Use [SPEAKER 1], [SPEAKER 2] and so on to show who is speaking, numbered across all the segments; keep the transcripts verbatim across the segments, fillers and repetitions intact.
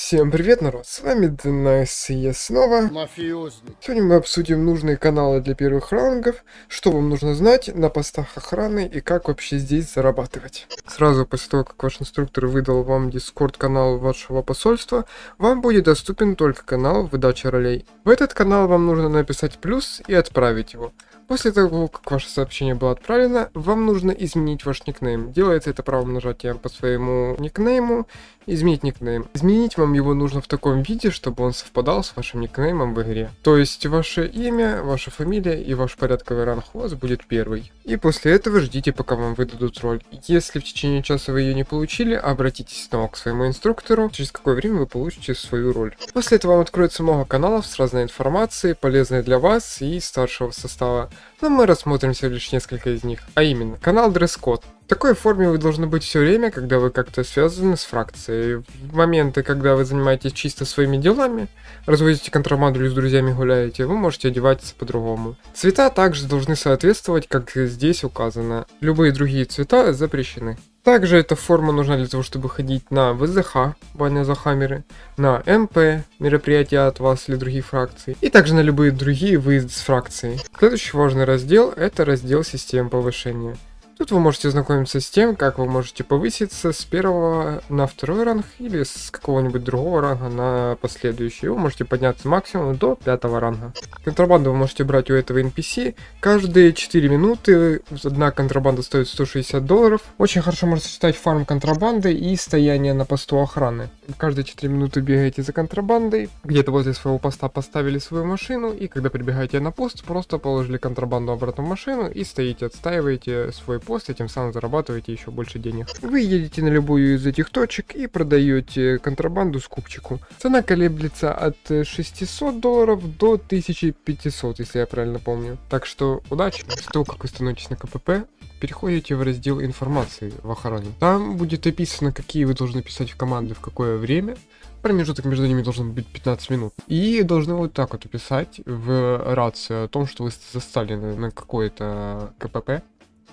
[SPEAKER 1] Всем привет, народ, с вами Денайс и я снова.
[SPEAKER 2] Мафиозный.
[SPEAKER 1] Сегодня мы обсудим нужные каналы для первых рангов, что вам нужно знать на постах охраны и как вообще здесь зарабатывать. Сразу после того, как ваш инструктор выдал вам дискорд канал вашего посольства, вам будет доступен только канал выдачи ролей. В этот канал вам нужно написать плюс и отправить его. После того, как ваше сообщение было отправлено, вам нужно изменить ваш никнейм. Делается это правым нажатием по своему никнейму. Изменить никнейм. Изменить вам его нужно в таком виде, чтобы он совпадал с вашим никнеймом в игре. То есть ваше имя, ваша фамилия и ваш порядковый ранг у вас будет первый. И после этого ждите, пока вам выдадут роль. Если в течение часа вы ее не получили, обратитесь снова к своему инструктору, через какое время вы получите свою роль. После этого вам откроется много каналов с разной информацией, полезной для вас и старшего состава. Но мы рассмотрим всего лишь несколько из них. А именно, канал Дресс-код. В такой форме вы должны быть все время, когда вы как-то связаны с фракцией. В моменты, когда вы занимаетесь чисто своими делами, разводите контрабанду или с друзьями гуляете, вы можете одеваться по-другому. Цвета также должны соответствовать, как здесь указано. Любые другие цвета запрещены. Также эта форма нужна для того, чтобы ходить на ВЗХ, баня за хаммеры, на МП, мероприятия от вас или других фракций, и также на любые другие выезды с фракцией. Следующий важный раздел – это раздел систем повышения. Тут вы можете ознакомиться с тем, как вы можете повыситься с первого на второй ранг или с какого-нибудь другого ранга на последующий. Вы можете подняться максимум до пятого ранга. Контрабанду вы можете брать у этого эн пи си. Каждые четыре минуты одна контрабанда стоит сто шестьдесят долларов. Очень хорошо можно сочетать фарм контрабанды и стояние на посту охраны. Каждые четыре минуты бегаете за контрабандой, где-то возле своего поста поставили свою машину, и когда прибегаете на пост, просто положили контрабанду обратно в машину и стоите, отстаиваете свой пост, и тем самым зарабатываете еще больше денег. Вы едете на любую из этих точек и продаете контрабанду скупчику. Цена колеблется от шестисот долларов до тысячи пятисот, если я правильно помню. Так что удачи! После того, как вы становитесь на ка пэ пэ, переходите в раздел информации в охране. Там будет описано, какие вы должны писать в команды, в какое время. Промежуток между ними должен быть пятнадцать минут. И должны вот так вот описать в рацию о том, что вы застали на какое-то ка пэ пэ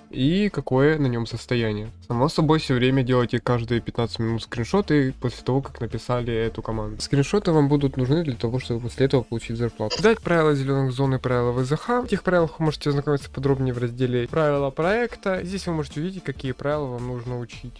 [SPEAKER 1] и какое на нем состояние. Само собой, все время делайте каждые пятнадцать минут скриншоты после того, как написали эту команду. Скриншоты вам будут нужны для того, чтобы после этого получить зарплату. Дать правила зеленых зон и правила вэ зэ ха. В этих правилах вы можете ознакомиться подробнее в разделе правила проекта. Здесь вы можете увидеть, какие правила вам нужно учить.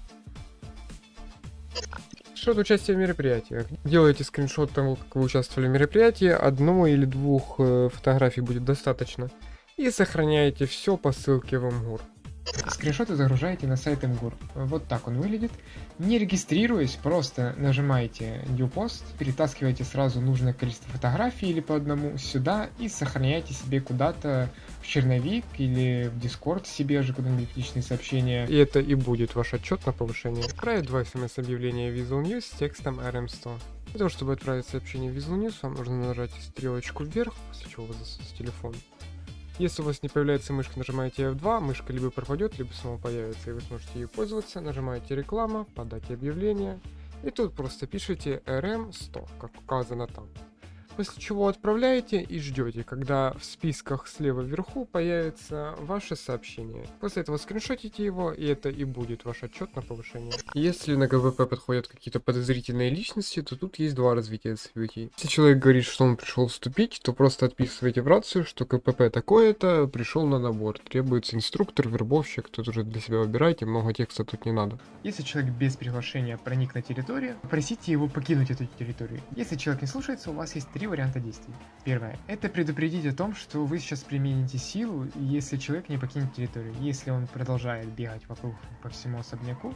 [SPEAKER 1] Скриншот участия в мероприятиях. Делаете скриншот того, как вы участвовали в мероприятии. Одной или двух э, фотографий будет достаточно. И сохраняете все по ссылке в МГУР. Скриншоты загружаете на сайт МГУР. Вот так он выглядит. Не регистрируясь, просто нажимаете New Post, перетаскиваете сразу нужное количество фотографий или по одному сюда и сохраняете себе куда-то в черновик или в Discord себе же куда-нибудь личные сообщения. И это и будет ваш отчет на повышение. Отправить два смс объявления Visual News с текстом эр эм сто. Для того, чтобы отправить сообщение Visual News, вам нужно нажать стрелочку вверх, после чего вы засунете телефон. Если у вас не появляется мышка, нажимаете эф два, мышка либо пропадет, либо снова появится, и вы сможете ее пользоваться. Нажимаете реклама, подать объявление, и тут просто пишите эр эм сто, как указано там. После чего отправляете и ждете, когда в списках слева вверху появится ваше сообщение. После этого скриншотите его, и это и будет ваш отчет на повышение. Если на ка пэ пэ подходят какие-то подозрительные личности, то тут есть два развития событий. Если человек говорит, что он пришел вступить, то просто отписывайте в рацию, что ка пэ пэ такое-то, пришел на набор. Требуется инструктор, вербовщик, тут уже для себя выбирайте, много текста тут не надо. Если человек без приглашения проник на территорию, просите его покинуть эту территорию. Если человек не слушается, у вас есть три варианта действий. Первое. Это предупредить о том, что вы сейчас примените силу, если человек не покинет территорию. Если он продолжает бегать вокруг по всему особняку,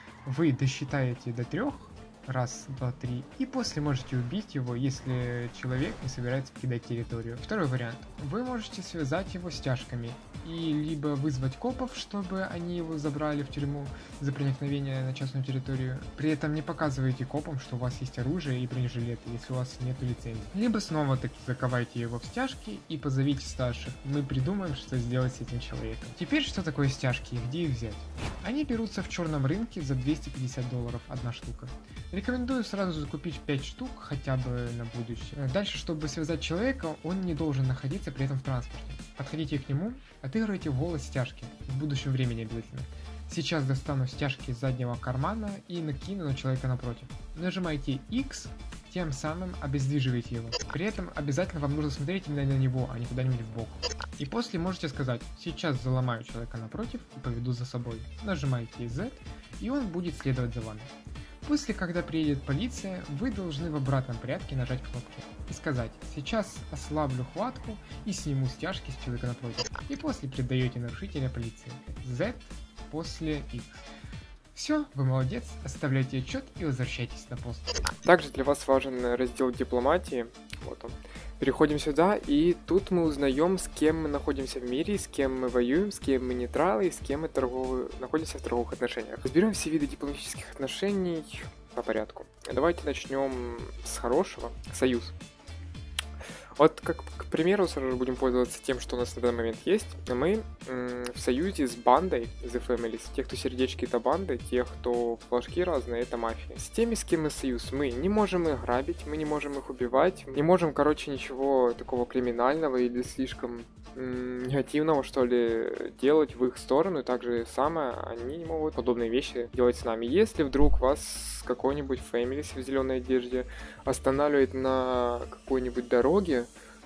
[SPEAKER 1] вы досчитаете до трех, раз, два, три, и после можете убить его, если человек не собирается покидать территорию. Второй вариант. Вы можете связать его стяжками и либо вызвать копов, чтобы они его забрали в тюрьму за проникновение на частную территорию. При этом не показывайте копам, что у вас есть оружие и бронежилеты, если у вас нет лицензии. Либо снова таки заковайте его в стяжки и позовите старших. Мы придумаем, что сделать с этим человеком. Теперь, что такое стяжки и где их взять? Они берутся в черном рынке за двести пятьдесят долларов одна штука. Рекомендую сразу закупить пять штук, хотя бы на будущее. Дальше, чтобы связать человека, он не должен находиться при этом в транспорте. Подходите к нему, отыгрывайте в голос стяжки, в будущем времени обязательно.
[SPEAKER 2] Сейчас достану стяжки из заднего кармана и накину на человека напротив. Нажимайте X, тем самым обездвиживаете его. При этом обязательно вам нужно смотреть именно на него, а не куда-нибудь в бок. И после можете сказать: сейчас заломаю человека напротив и поведу за собой. Нажимаете Z, и он будет следовать за вами. После, когда приедет полиция, вы должны в обратном порядке нажать кнопку и сказать: сейчас ослаблю хватку и сниму стяжки с человека напротив. И после предаете нарушителя полиции. Z после X. Все, вы молодец, оставляйте отчет и возвращайтесь на пост.
[SPEAKER 1] Также для вас важен раздел дипломатии. Вот он. Переходим сюда, и тут мы узнаем, с кем мы находимся в мире, с кем мы воюем, с кем мы нейтралы, с кем мы торговые... находимся в торговых отношениях. Разберем все виды дипломатических отношений по порядку. Давайте начнем с хорошего. Союз. Вот, как, к примеру, сразу же будем пользоваться тем, что у нас на данный момент есть. Мы м, в союзе с бандой The Families. Те, кто сердечки, это банды, те, кто флажки разные, это мафия. С теми, с кем мы союз, мы не можем их грабить, мы не можем их убивать, не можем, короче, ничего такого криминального или слишком м, негативного, что ли, делать в их сторону. И также самое, они не могут подобные вещи делать с нами. Если вдруг вас какой-нибудь Families в зеленой одежде останавливает на какой-нибудь дороге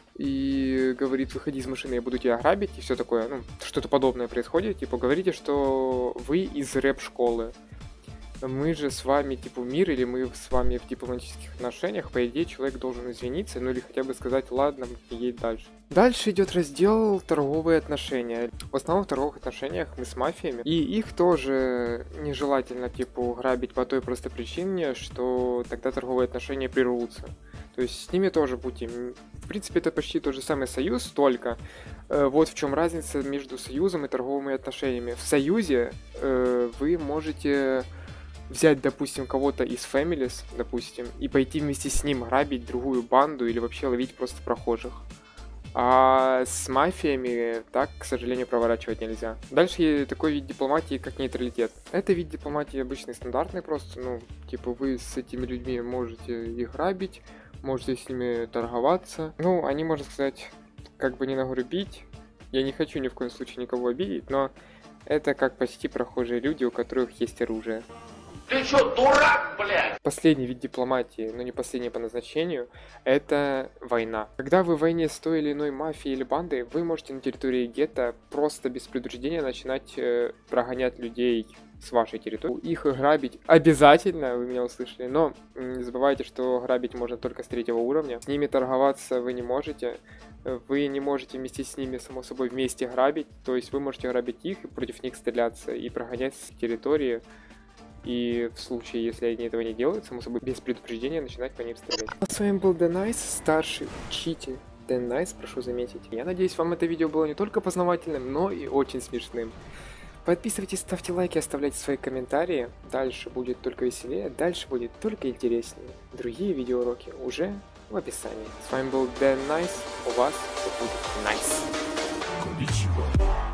[SPEAKER 1] и говорит: выходи из машины, я буду тебя грабить, и все такое, ну, что-то подобное происходит, типа, говорите, что вы из рэп-школы. Мы же с вами, типа, мир, или мы с вами в дипломатических отношениях, по идее, человек должен извиниться, ну, или хотя бы сказать: ладно, едь дальше. Дальше идет раздел торговые отношения. В основном в торговых отношениях мы с мафиями, и их тоже нежелательно, типа, грабить по той простой причине, что тогда торговые отношения прервутся. То есть с ними тоже будьте. В принципе, это почти тот же самый союз, только э, вот в чем разница между союзом и торговыми отношениями. В союзе э, вы можете взять, допустим, кого-то из Families, допустим, и пойти вместе с ним грабить другую банду или вообще ловить просто прохожих. А с мафиями так, к сожалению, проворачивать нельзя. Дальше такой вид дипломатии, как нейтралитет. Это вид дипломатии обычный, стандартный просто, ну, типа, вы с этими людьми можете их грабить, можете с ними торговаться. Ну, они, можно сказать, как бы не нагрубить. Я не хочу ни в коем случае никого обидеть, но это как почти прохожие люди, у которых есть оружие.
[SPEAKER 3] Ты чё, дурак, блядь?
[SPEAKER 1] Последний вид дипломатии, но не последний по назначению, это война. Когда вы в войне с той или иной мафией или бандой, вы можете на территории гетто просто без предупреждения начинать э, прогонять людей с вашей территории. Их грабить обязательно, вы меня услышали, но не забывайте, что грабить можно только с третьего уровня. С ними торговаться вы не можете. Вы не можете вместе с ними, само собой, вместе грабить. То есть вы можете грабить их и против них стреляться и прогонять с территории. И в случае, если они этого не делают, само собой, без предупреждения начинать по ним стрелять. А с вами был Денайс, старший учитель. Денайс, прошу заметить. Я надеюсь, вам это видео было не только познавательным, но и очень смешным. Подписывайтесь, ставьте лайки, оставляйте свои комментарии. Дальше будет только веселее, дальше будет только интереснее. Другие видеоуроки уже в описании. С вами был Денайс, у вас все будет найс.